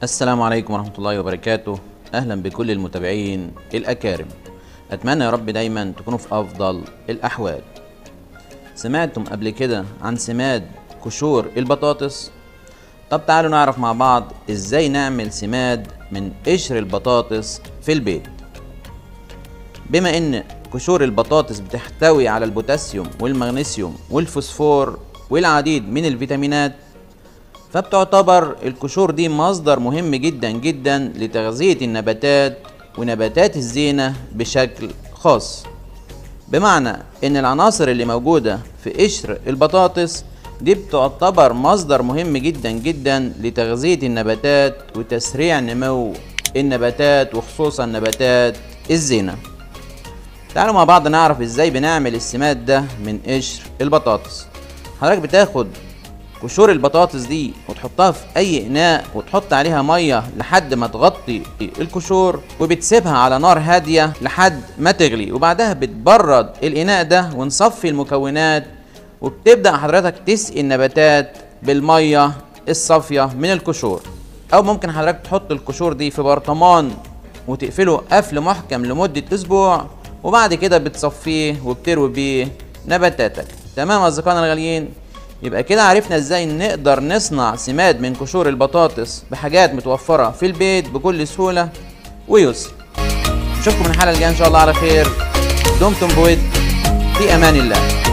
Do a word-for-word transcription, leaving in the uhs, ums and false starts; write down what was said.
السلام عليكم ورحمة الله وبركاته. أهلا بكل المتابعين الأكارم. أتمنى يا رب دايما تكونوا في أفضل الأحوال. سمعتم قبل كده عن سماد قشور البطاطس؟ طب تعالوا نعرف مع بعض إزاي نعمل سماد من قشر البطاطس في البيت. بما إن قشور البطاطس بتحتوي على البوتاسيوم والمغنيسيوم والفوسفور والعديد من الفيتامينات، فبتعتبر القشور دي مصدر مهم جدا جدا لتغذية النباتات ونباتات الزينة بشكل خاص. بمعنى ان العناصر اللي موجودة في قشر البطاطس دي بتعتبر مصدر مهم جدا جدا لتغذية النباتات وتسريع نمو النباتات وخصوصا نباتات الزينة. تعالوا مع بعض نعرف ازاي بنعمل السماد ده من قشر البطاطس. حضرتك بتاخد قشور البطاطس دي وتحطها في اي اناء وتحط عليها ميه لحد ما تغطي القشور، وبتسيبها على نار هاديه لحد ما تغلي، وبعدها بتبرد الاناء ده ونصفي المكونات، وبتبدا حضرتك تسقي النباتات بالميه الصافيه من القشور. او ممكن حضرتك تحط القشور دي في برطمان وتقفله قفل محكم لمده اسبوع، وبعد كده بتصفيه وبتروي بيه نباتاتك. تمام اصدقائنا الغاليين؟ يبقى كده عرفنا ازاي نقدر نصنع سماد من قشور البطاطس بحاجات متوفرة في البيت بكل سهولة ويسر. نشوفكم من الحلقة الجاية ان شاء الله على خير. دمتم بود في امان الله.